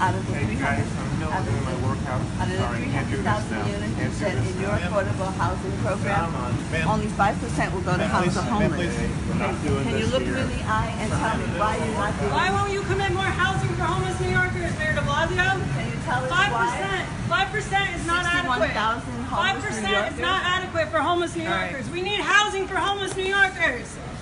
out of the 300, out of the 300,000 units you said in your affordable housing program, only 5% will go to house the homeless. Can you look me in the eye and tell me why you're not doing? Why won't you commit more housing for homeless New Yorkers, Mayor de Blasio? Can you tell us why? 5% is not adequate. 61,000 homeless New Yorkers? 5% is not adequate for homeless New Yorkers. We need housing for homeless New Yorkers.